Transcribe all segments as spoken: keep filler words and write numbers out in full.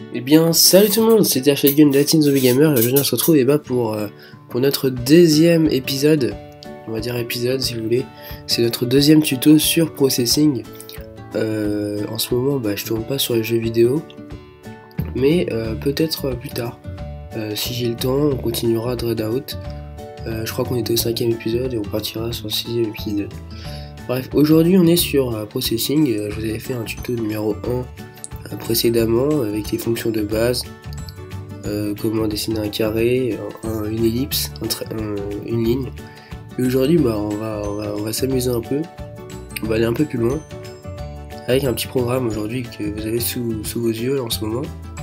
Eh bien, salut tout le monde, c'était Shotgun de la Team Zombie Gamer et aujourd'hui on se retrouve eh ben, pour, euh, pour notre deuxième épisode, on va dire épisode si vous voulez, c'est notre deuxième tuto sur Processing. Euh, en ce moment, bah, je tourne pas sur les jeux vidéo, mais euh, peut-être plus tard, euh, si j'ai le temps, on continuera Dreadout. Euh, je crois qu'on était au cinquième épisode et on partira sur le sixième épisode. Bref, aujourd'hui on est sur euh, Processing, euh, je vous avais fait un tuto numéro un précédemment avec les fonctions de base, euh, comment dessiner un carré, un, une ellipse, un un, une ligne. Et aujourd'hui bah, on va, on va, on va s'amuser un peu, on va aller un peu plus loin avec un petit programme aujourd'hui que vous avez sous, sous vos yeux en ce moment.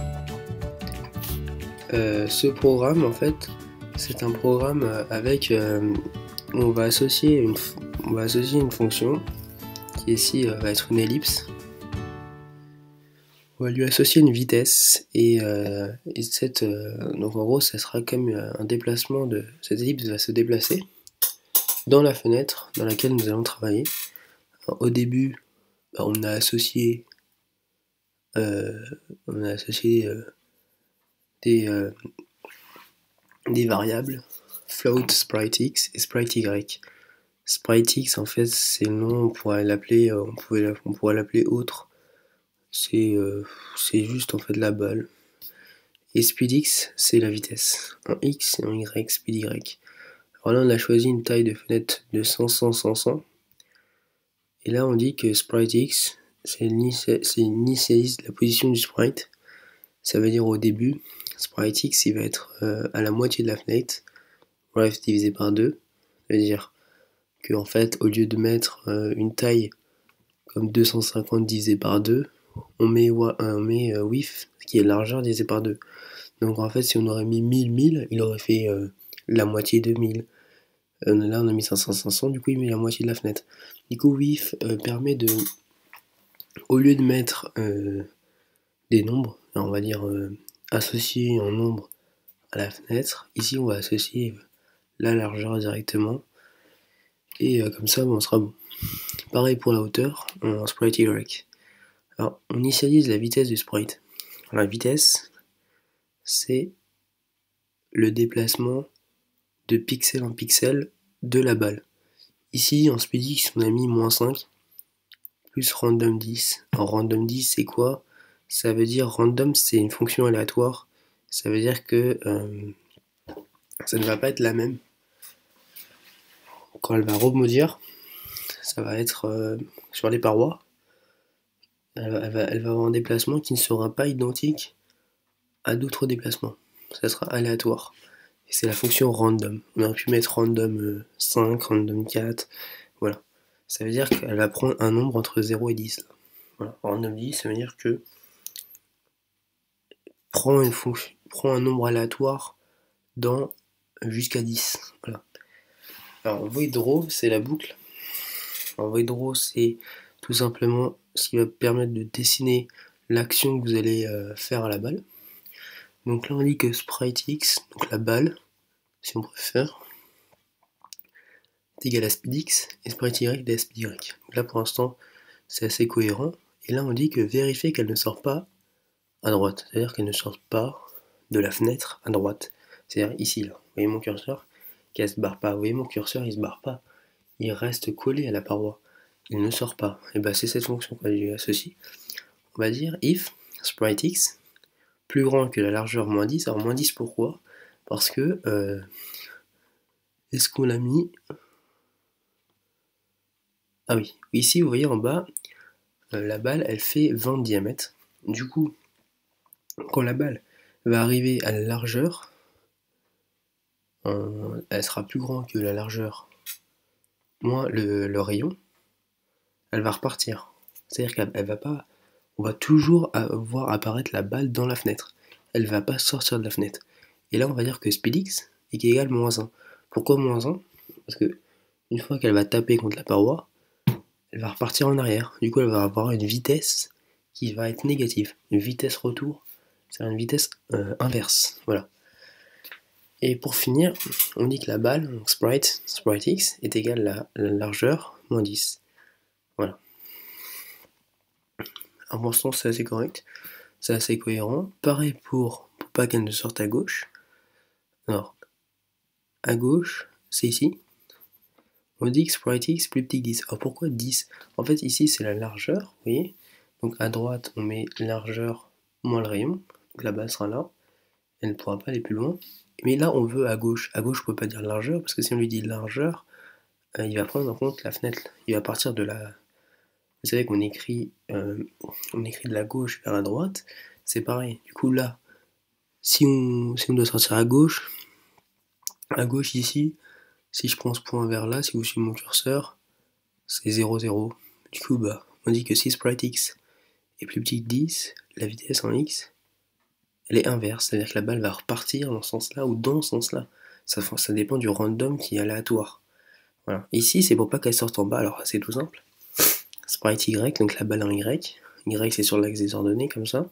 Euh, ce programme en fait c'est un programme avec euh, on va associer une, on va associer une fonction qui ici euh, va être une ellipse. On va lui associer une vitesse et, euh, et cette, euh, donc en gros ça sera comme un déplacement de cette ellipse va se déplacer dans la fenêtre dans laquelle nous allons travailler. Alors, au début bah, on a associé euh, on a associé euh, des, euh, des variables float spritex et sprite_y. Spritex en fait c'est le nom, on pourrait l'appeler on, pouvait, on pourrait l'appeler autre, c'est euh, c'est juste en fait la balle. Et speedx, c'est la vitesse. En x et en y, speedy. Alors là, on a choisi une taille de fenêtre de cent, cent, cent, cent. Et là, on dit que spritex, c'est initialise la position du sprite. Ça veut dire au début, spritex, il va être euh, à la moitié de la fenêtre. Bref, divisé par deux. Ça veut dire que en fait, au lieu de mettre euh, une taille comme deux cent cinquante divisé par deux, on met, on met euh, width, qui est largeur, divisé par deux. Donc en fait, si on aurait mis mille, mille, il aurait fait euh, la moitié de mille. Euh, là, on a mis cinq cents, cinq cents, du coup, il met la moitié de la fenêtre. Du coup, width euh, permet de, au lieu de mettre euh, des nombres, on va dire euh, associer un nombre à la fenêtre, ici, on va associer la largeur directement. Et euh, comme ça, bon, on sera bon. Pareil pour la hauteur, en sprite_y. Alors, on initialise la vitesse du sprite. Alors, la vitesse, c'est le déplacement de pixel en pixel de la balle. Ici en speedx on a mis moins cinq plus random dix. Alors random dix c'est quoi? Ça veut dire random, c'est une fonction aléatoire. Ça veut dire que euh, ça ne va pas être la même. Quand elle va rebondir, ça va être euh, sur les parois. Elle va, elle, va, elle va avoir un déplacement qui ne sera pas identique à d'autres déplacements. Ça sera aléatoire. Et c'est la fonction random. On aurait pu mettre random cinq, random quatre, voilà. Ça veut dire qu'elle va prendre un nombre entre zéro et dix. Là. Voilà. Random dix, ça veut dire que prend, une fonction, prend un nombre aléatoire dans jusqu'à dix. Voilà. Alors voidRaw, c'est la boucle. Alors voidRaw, c'est tout simplement ce qui va permettre de dessiner l'action que vous allez euh, faire à la balle. Donc là on dit que spritex, donc la balle, si on préfère, est égal à speedx et sprite_y est à speedy. Donc là pour l'instant c'est assez cohérent. Et là on dit que vérifier qu'elle ne sort pas à droite, c'est-à-dire qu'elle ne sort pas de la fenêtre à droite. C'est-à-dire ici là, vous voyez mon curseur, qu'elle se barre pas. Vous voyez mon curseur, il se barre pas. Il reste collé à la paroi. Il ne sort pas. Et bah c'est cette fonction qu'on lui associe. On va dire if spritex plus grand que la largeur moins dix. Alors moins dix pourquoi? Parce que euh, est-ce qu'on l'a mis? Ah oui, ici vous voyez en bas, euh, la balle elle fait vingt de diamètre. Du coup, quand la balle va arriver à la largeur, euh, elle sera plus grande que la largeur moins le, le rayon, elle va repartir. C'est-à-dire qu'elle va pas, on va toujours voir apparaître la balle dans la fenêtre. Elle va pas sortir de la fenêtre. Et là, on va dire que speedx est égal à moins un. Pourquoi moins un? Parce que une fois qu'elle va taper contre la paroi, elle va repartir en arrière. Du coup, elle va avoir une vitesse qui va être négative. Une vitesse retour, c'est une vitesse euh, inverse. Voilà. Et pour finir, on dit que la balle, donc sprite, spritex, est égale à la largeur moins dix. Voilà. Alors pour l'instant, c'est assez correct. c'est assez cohérent. Pareil pour, pour pas qu'elle ne sorte à gauche. Alors, à gauche, c'est ici. On dit que SpriteX plus petit que dix. Alors pourquoi dix? En fait, ici, c'est la largeur, vous voyez. Donc à droite, on met largeur moins le rayon. Donc la base sera là. Elle ne pourra pas aller plus loin. Mais là, on veut à gauche. À gauche, on ne peut pas dire largeur, parce que si on lui dit largeur, euh, il va prendre en compte la fenêtre. Il va partir de la... Vous savez qu'on écrit, euh, on écrit de la gauche vers la droite. C'est pareil. Du coup, là, si on, si on doit sortir à gauche, à gauche ici, si je prends ce point vers là, si vous suivez mon curseur, c'est zéro, zéro. Du coup, bah, on dit que si SpriteX est plus petit que dix, la vitesse en X, elle est inverse. C'est-à-dire que la balle va repartir dans ce sens-là ou dans ce sens-là. Ça, ça dépend du random qui est aléatoire. Voilà. Ici, c'est pour pas qu'elle sorte en bas, alors c'est tout simple. Sprite Y, donc la balle en Y. Y, c'est sur l'axe des ordonnées, comme ça.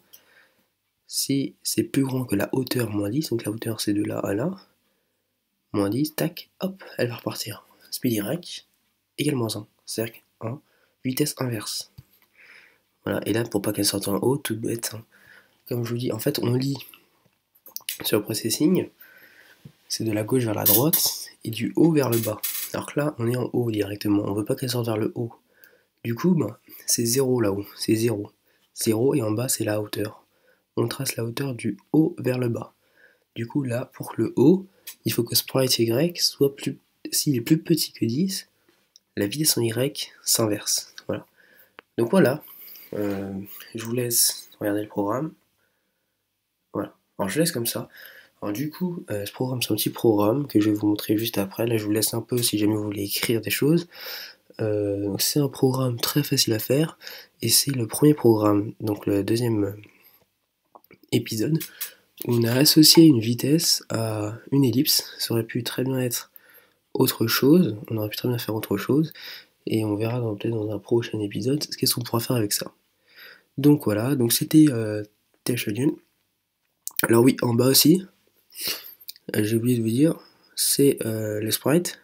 Si c'est plus grand que la hauteur moins dix, donc la hauteur c'est de là à là, moins dix, tac, hop, elle va repartir. Speed Y égale moins un, cercle un, vitesse inverse. Voilà, et là, pour pas qu'elle sorte en haut, tout bête, hein. Comme je vous dis, en fait, on lit sur le processing, c'est de la gauche vers la droite, et du haut vers le bas. Alors que là, on est en haut directement, on veut pas qu'elle sorte vers le haut. Du coup, bah, c'est zéro là-haut, c'est zéro. zéro, et en bas, c'est la hauteur. On trace la hauteur du haut vers le bas. Du coup, là, pour le haut, il faut que Sprite Y soit plus... S'il est plus petit que dix, la vitesse en Y s'inverse. Voilà. Donc voilà, euh, je vous laisse regarder le programme. Voilà. Alors je laisse comme ça. Alors du coup, euh, ce programme, c'est un petit programme que je vais vous montrer juste après. Là, je vous laisse un peu si jamais vous voulez écrire des choses. Euh, c'est un programme très facile à faire. Et c'est le premier programme, donc le deuxième épisode, où on a associé une vitesse à une ellipse. Ça aurait pu très bien être autre chose. On aurait pu très bien faire autre chose. Et on verra peut-être dans un prochain épisode qu'est-ce qu'on pourra faire avec ça. Donc voilà, donc c'était euh, Teshodian. Alors oui, en bas aussi, euh, j'ai oublié de vous dire, c'est euh, le sprite.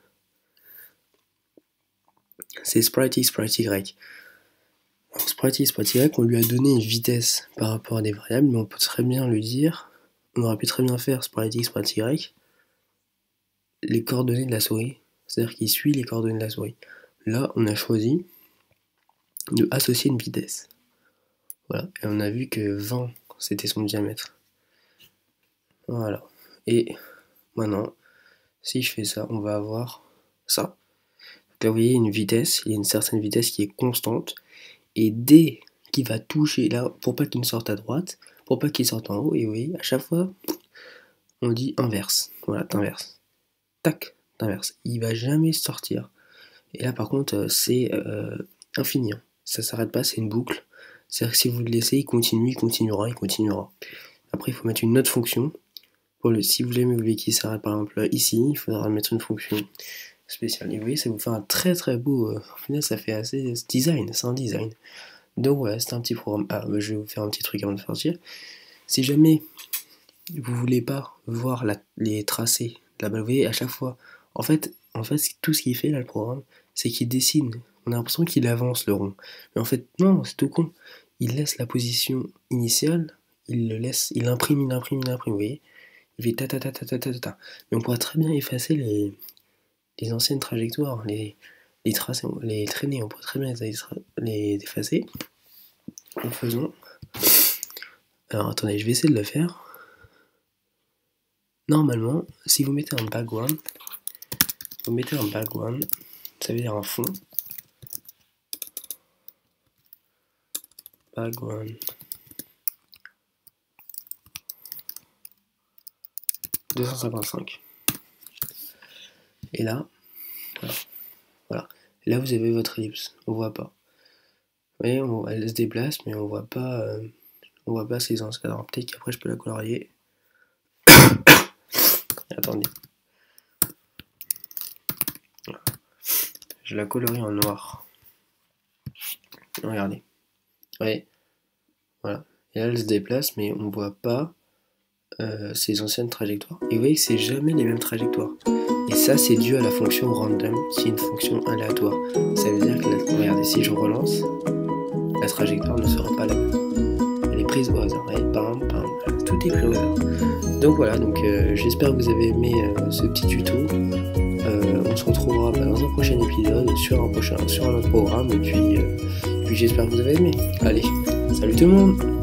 C'est Sprite X, Sprite Y. Alors Sprite X, Sprite Y, on lui a donné une vitesse par rapport à des variables, mais on peut très bien lui dire, on aurait pu très bien faire Sprite X, Sprite Y, les coordonnées de la souris, c'est-à-dire qu'il suit les coordonnées de la souris. Là, on a choisi de associer une vitesse. Voilà, et on a vu que vingt, c'était son diamètre. Voilà, et maintenant, si je fais ça, on va avoir ça. Donc là, vous voyez, une vitesse, il y a une certaine vitesse qui est constante, et dès qu'il va toucher, là, pour pas qu'il ne sorte à droite, pour pas qu'il sorte en haut, et vous voyez, à chaque fois, on dit inverse. Voilà, t'inverses. Tac, t'inverses. Il va jamais sortir. Et là, par contre, c'est euh, infini. Hein. Ça s'arrête pas, c'est une boucle. C'est-à-dire que si vous le laissez, il continue, il continuera, il continuera. Après, il faut mettre une autre fonction. Pour le, si vous jamais voulez qu'il s'arrête, par exemple, ici, il faudra mettre une fonction spéciale. Et vous voyez, ça vous fait un très très beau... Euh, au final, ça fait assez design, c'est un design. Donc voilà, c'est un petit programme. Ah, bah, je vais vous faire un petit truc avant de sortir. Si jamais vous voulez pas voir la, les tracés de la balle, vous voyez, à chaque fois, en fait, en fait, tout ce qu'il fait là, le programme, c'est qu'il dessine. On a l'impression qu'il avance le rond. Mais en fait, non, c'est tout con. Il laisse la position initiale, il le laisse, il imprime, il imprime, il imprime, vous voyez. Il fait ta ta ta ta ta ta ta. Mais on pourrait très bien effacer les, les anciennes trajectoires, les, les tracés, les traînées, on pourrait très bien les, les effacer en faisant. Alors attendez, je vais essayer de le faire. Normalement, si vous mettez un background, vous mettez un background, ça veut dire un fond. Background. deux cent cinquante-cinq. Et là, voilà. voilà. Et là, vous avez votre ellipse. On voit pas. Vous voyez, on, elle se déplace, mais on voit pas. Euh, on voit pas ses anciens. Alors peut-être qu'après, je peux la colorier. Attendez. Voilà. Je la colorie en noir. Regardez. Vous voyez. Voilà. Et là, elle se déplace, mais on voit pas euh, ses anciennes trajectoires. Et vous voyez que c'est jamais les mêmes trajectoires. Et ça, c'est dû à la fonction random, c'est une fonction aléatoire. Ça veut dire que, la, regardez, si je relance, la trajectoire ne sera pas la même. Elle est prises au hasard, et bam, bam, tout est pris au hasard. Donc voilà, donc euh, j'espère que vous avez aimé euh, ce petit tuto. Euh, on se retrouvera bah, dans un prochain épisode, sur un prochain, sur un autre programme, et puis, euh, puis j'espère que vous avez aimé. Allez, salut tout le monde!